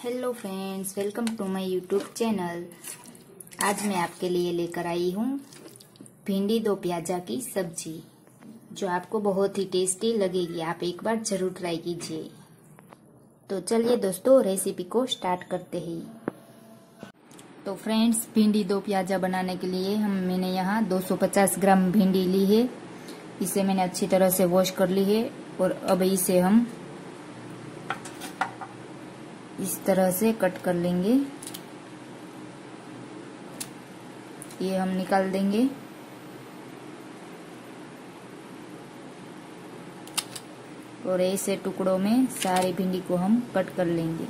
Hello friends, welcome to my YouTube channel. आज मैं आपके लिए लेकर आई हूँ भिंडी दो प्याजा की सब्जी, जो आपको बहुत ही टेस्टी लगेगी। आप एक बार जरूर ट्राई कीजिए। तो चलिए दोस्तों, रेसिपी को स्टार्ट करते हैं। तो फ्रेंड्स, भिंडी दो प्याजा बनाने के लिए मैंने यहाँ 250 ग्राम भिंडी ली है। इसे मैंने अच्छी तरह से वॉश कर ली है और अब इसे हम इस तरह से कट कर लेंगे। ये हम निकाल देंगे। और ऐसे टुकड़ों में सारी भिंडी को हम कट कर लेंगे।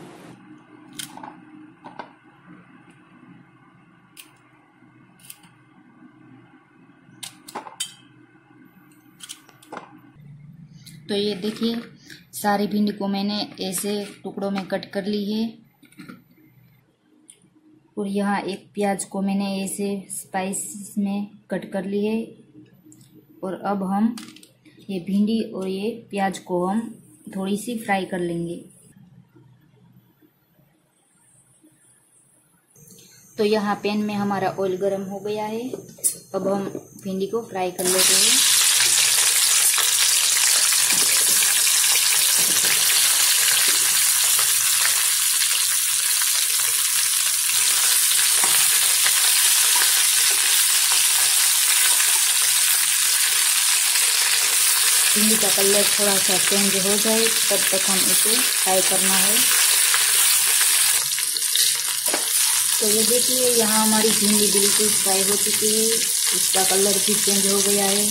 तो ये देखिए, सारी भिंडी को मैंने ऐसे टुकड़ों में कट कर ली है। और यहाँ एक प्याज को मैंने ऐसे स्पाइस में कट कर ली है। और अब हम ये भिंडी और ये प्याज को हम थोड़ी सी फ्राई कर लेंगे। तो यहाँ पैन में हमारा ऑयल गरम हो गया है। अब हम भिंडी को फ्राई कर लेते हैं। भिंडी का कलर थोड़ा सा चेंज हो जाए तब तक हम इसे फ्राई करना है। तो ये देखिए, यहाँ हमारी भिंडी बिल्कुल फ्राई हो चुकी है। इसका कलर भी चेंज हो गया है।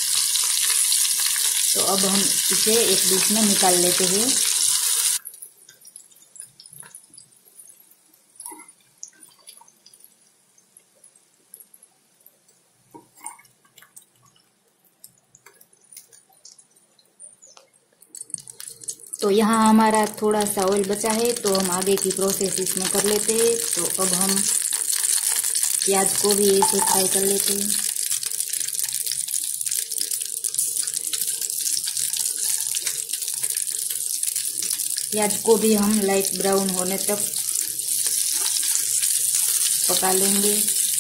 तो अब हम इसे एक डिश में निकाल लेते हैं। तो यहाँ हमारा थोड़ा सा ऑयल बचा है, तो हम आगे की प्रोसेस इसमें कर लेते हैं। तो अब हम प्याज को भी ऐसे फ्राई कर लेते हैं। प्याज को भी हम लाइट ब्राउन होने तक पका लेंगे।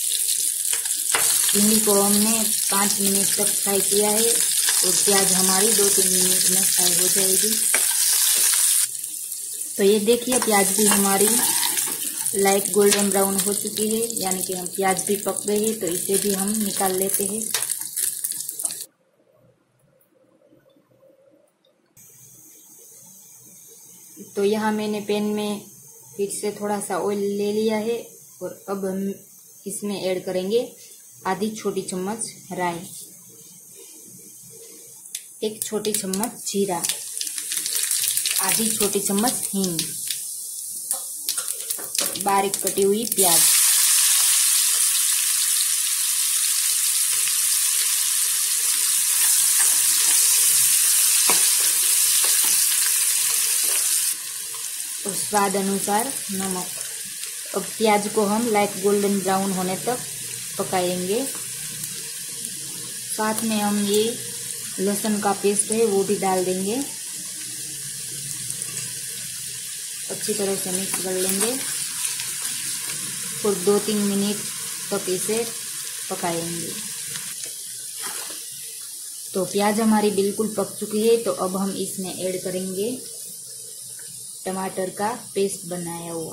भिंडी को हमने 5 मिनट तक फ्राई किया है और प्याज हमारी 2-3 मिनट में फ्राई हो जाएगी। तो ये देखिए, प्याज भी हमारी लाइट गोल्डन ब्राउन हो चुकी है, यानी कि हम प्याज भी पक गई है। तो इसे भी हम निकाल लेते हैं। तो यहाँ मैंने पैन में फिर से थोड़ा सा ऑयल ले लिया है और अब हम इसमें ऐड करेंगे आधी छोटी चम्मच राई, 1 छोटी चम्मच जीरा, आधी छोटी चम्मच हींग, बारीक कटी हुई प्याज, और स्वाद अनुसार नमक। अब प्याज को हम लाइट गोल्डन ब्राउन होने तक पकाएंगे। साथ में हम ये लहसुन का पेस्ट है वो भी डाल देंगे। अच्छी तरह से मिक्स कर लेंगे और 2-3 मिनट तक इसे पकाएंगे। तो प्याज हमारी बिल्कुल पक चुकी है। तो अब हम इसमें ऐड करेंगे टमाटर का पेस्ट बनाया हुआ।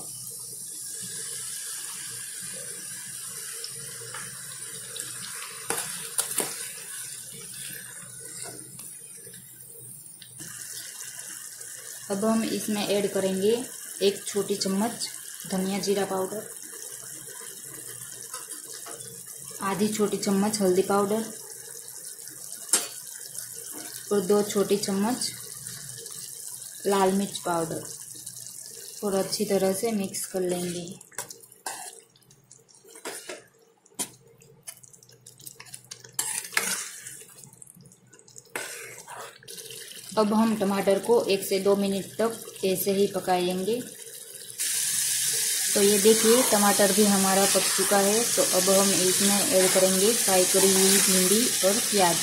अब हम इसमें ऐड करेंगे 1 छोटी चम्मच धनिया जीरा पाउडर, आधी छोटी चम्मच हल्दी पाउडर और 2 छोटी चम्मच लाल मिर्च पाउडर, और अच्छी तरह से मिक्स कर लेंगे। अब हम टमाटर को 1 से 2 मिनट तक ऐसे ही पकाएंगे। तो ये देखिए, टमाटर भी हमारा पक चुका है। तो अब हम इसमें ऐड करेंगे फ्राई करी हुई भिंडी और प्याज।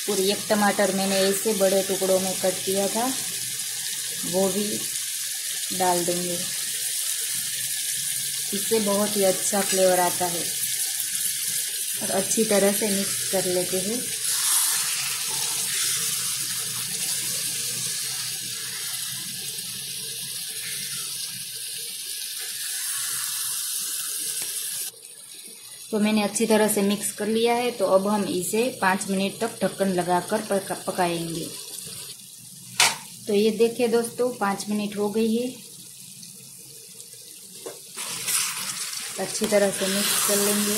और एक टमाटर मैंने ऐसे बड़े टुकड़ों में कट किया था, वो भी डाल देंगे। इससे बहुत ही अच्छा फ्लेवर आता है। और अच्छी तरह से मिक्स कर लेते हैं। तो मैंने अच्छी तरह से मिक्स कर लिया है। तो अब हम इसे 5 मिनट तक ढक्कन लगाकर पकाएंगे। तो ये देखिए दोस्तों, 5 मिनट हो गई है। अच्छी तरह से मिक्स कर लेंगे।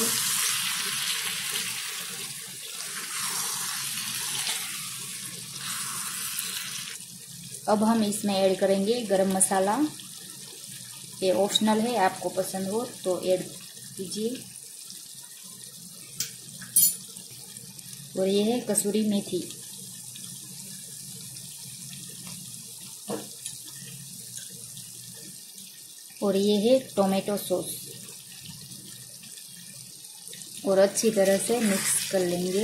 अब हम इसमें ऐड करेंगे गरम मसाला। ये ऑप्शनल है, आपको पसंद हो तो ऐड कीजिए। और ये है कसूरी मेथी। और ये है टोमेटो सॉस। और अच्छी तरह से मिक्स कर लेंगे।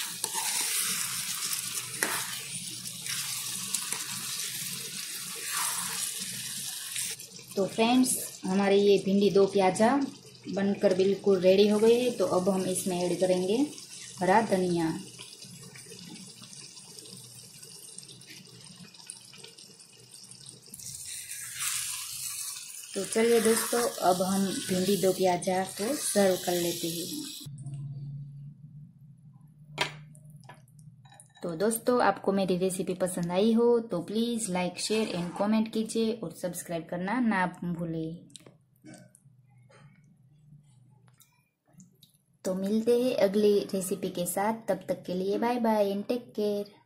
तो फ्रेंड्स, हमारे ये भिंडी दो प्याजा बनकर बिल्कुल रेडी हो गई है। तो अब हम इसमें ऐड करेंगे हरा धनिया। तो चलिए दोस्तों, अब हम भिंडी दो प्याजा को सर्व कर लेते हैं। तो दोस्तों, आपको मेरी रेसिपी पसंद आई हो तो please like, share and comment कीजिए और सब्सक्राइब करना ना भूलें। तो मिलते हैं अगली रेसिपी के साथ। तब तक के लिए bye bye and take care.